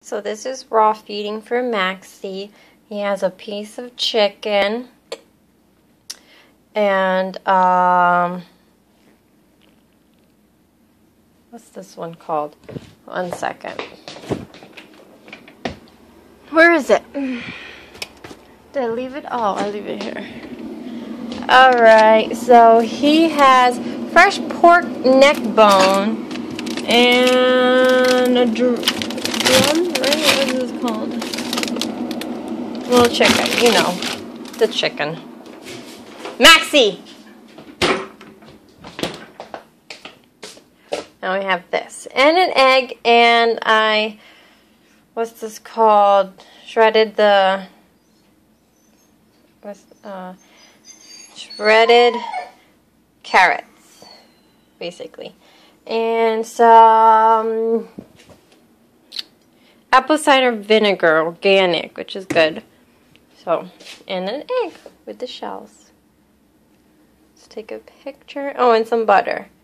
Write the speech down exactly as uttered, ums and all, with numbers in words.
So this is raw feeding for Maxie. He has a piece of chicken and um what's this one called? One second. Where is it? Did I leave it? Oh, I leave it here. Alright, so he has fresh pork neck bone and a drum, right? What is this called? Little chicken, you know, the chicken. Maxie! Now we have this. And an egg, and I, what's this called? Shredded the, what's, uh, shredded carrots, basically. And some apple cider vinegar, organic, which is good. So, and an egg with the shells. Let's take a picture. Oh, and some butter.